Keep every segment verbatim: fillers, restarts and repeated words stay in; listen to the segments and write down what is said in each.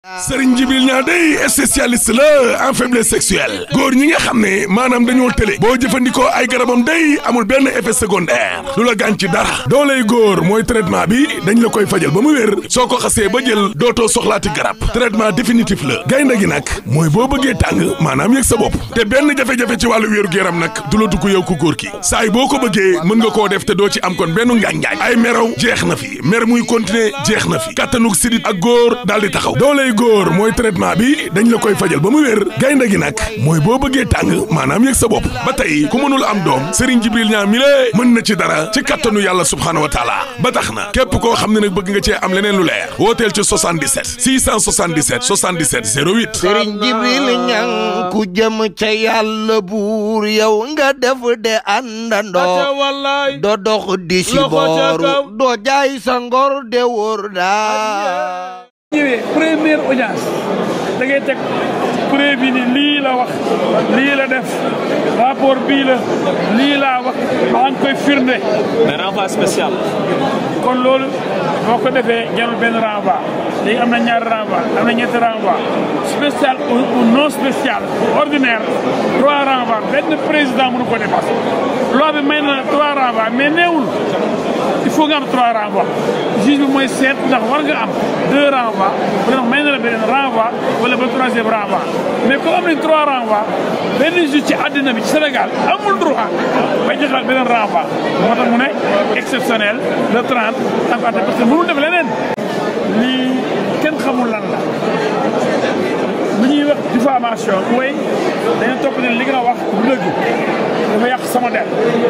Serigne Jibril Niang day spécialiste la en faiblesse sexuelle góor ñi nga xam ne maanaam dañoo tële boo jëfandikoo ay garabam day amul benn effet secondaire du la gaañ ci dara dooley góor mooy traitement bi dañ la koy fajal ba mu wér soo ko xasee ba jël dootoo soxlaati garab traitement définitif la gaynde gi nag mooy boo bëggee tàng maanaam yëg sa bopp te benn jafe-jafe ci wàllu wéeru yaram nag du la dugg yow ku góor ki saa yi boo ko bëggee mën nga koo def te doo ci am kon benn ngaañ-ngaañ ay meraw jeex na fi mer muy continuer jeex na fi kattanug sidit ak góor daal di taxaw dooley góor mooy traitement bi dañ la koy fajal ba mu wér gaynde gi nag mooy boo bëggee tàng maanaam yëg sa bopp ba tey ku mënul am doom Serigne Jibril Niang mi lée mën na ci dara ci kattanu yàlla subhaanahu wa taala ba tax na képp koo xam ne nag bëgg nga cee am leneen lu leer wooteel ci soixante-dix-sept six cent soixante-dix-sept soixante-dix-sept zéro huit Serigne Jibril Niang ku jëm ca yàlla buur yow nga def de àndandoo doo dox di si booru doo jaay sa ngor de wóor daa ñëwee première audience da ngay teg preuve bi ni lii la wax lii la def rapport bii la lii laa wax maa ngi koy firnde. mais renvoi spécial. kon loolu boo ko defee jarul benn renvoi léegi am na ñaari renvoi am na ñetti renvoi spécial ou non spécial ordinaire trois renvoi benn président mënu ko dépasser loi bi may na trois renvoi mais neewul il faut nga am trois renvoi juge bi mooy seet ndax war nga am deux renvoi bu ndax may na la beneen renvoi wala ba troisième renvoi mais comme am nañ trois renvoi benn juge ci àddina bi ci Sénégal amul droit ba joxal beneen renvoi moo tax mu ne exceptionnel le trente parce que mënul def leneen lii kenn xamul lan la lu ñuy wax diffamation mooy dañu topp ne li nga wax du dëgg dafa yàq sama der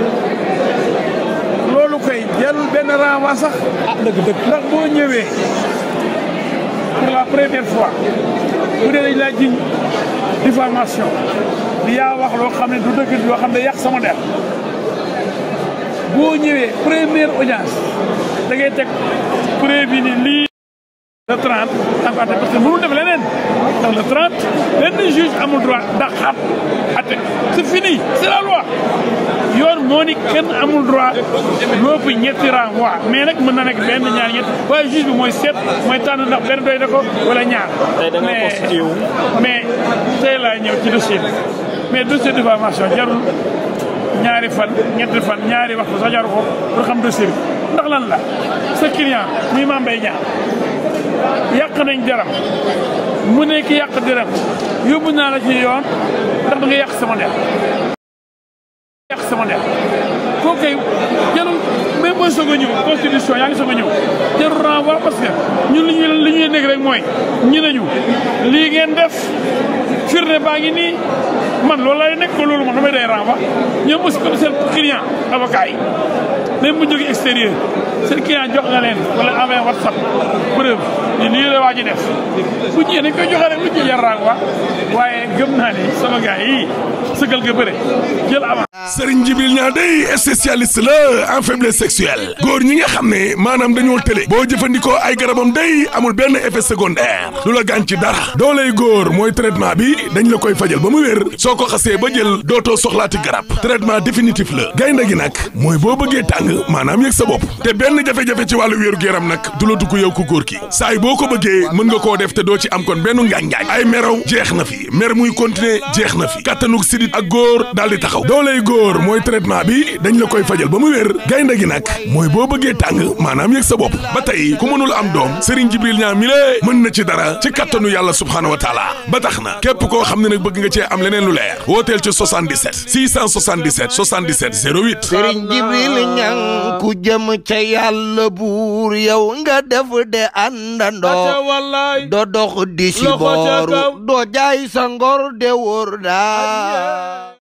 loolu koy jarul benn renvoi sax ah dëgg dëgg ndax boo ñëwee pour la première fois bu dee dañ laa jiñ diffamation di yaa wax loo xam ne du dëgg loo xam ne yàq sama der boo ñëwee première audience da ngay teg preuve bi ni lii le trente parce que mënul def leneen ndax le trente benn juge amul droit ndax xaat atte c'est fini c'est la loi yoon moo ni kenn amul droit lépp ñetti renvoi mais nag mën na nekk benn ñaar ñett waaye juge bi mooy seet mooy tànn ndax benn doy na ko wala ñaar. tey da nga constitué wu. mais tey laa ñëw ci dossier bi mais dossier de diffamation jarul ñaari fan ñetti fan ñaari waxtu sax jaru ko pour xam dossier bi ndax lan la sa client muy Mame Mbaye Niang yàq nañ deram mu nekk yàq deram yóbbu naa la ci yoon ndax da nga yàq sama der yàq sama der koo koy jarul même booy soog a ñëw constitution yaa ngi soog a ñëw jarul renvoi parce que ñun li ñuy li ñuy nekk rek mooy ñu nañu lii ngeen def firnde baa ngi nii man loolu lay nekk ko loolu man damay day renvoi ñoom aussi comme seen client avocat yi même bu jógee extérieur seen client jox nga leen wala envoyé WhatsApp preuve ni lii la waa ji def bu ñëwee dañ koy joxe rek lu ci jar renvoi waaye gëm naa ni sama gars yi sëgal nga bëre jël avant. Serigne Jibril Niang day spécialiste la en faiblesse sexuelle góor ñi nga xam ne maanaam dañoo tële boo jëfandikoo ay garabam day amul benn effet secondaire du la gaañ ci dara dooley góor mooy traitement bi dañ la koy fajal ba mu wér soo ko xasee ba jël dootoo soxlaati garab traitement définitif la gaynde gi nag mooy boo bëggee tàng maanaam yëg sa bopp te benn jafe-jafe ci wàllu wéeru yaram nag du la dugg yow ku góor ki saa yi boo ko bëggee mën nga koo def te doo ci am kon benn ngaañ-ngaañ ay meraw jeex na fi mer muy continuer jeex na fi kattanug sidit ak góor daal di taxaw dooley góor mooy traitement bi dañ la koy fajal ba mu wér gaynde gi nag mooy boo bëggee tàng maanaam yëg sa bopp ba tey ku mënul am doom Serigne Jibril Niang mi lée mën na ci dara ci kattanu yàlla subhaanahu wa taala ba tax na képp koo xam ne nag bëgg nga cee am leneen lu leer wooteel ci soixante-dix-sept six cent soixante-dix-sept soixante-dixsept zéro huit Serigne Jibril Niang ku jëm ca yàlla buur yow nga def de àndandoo doo dox di si booru doo jaay sa ngor de wóor daa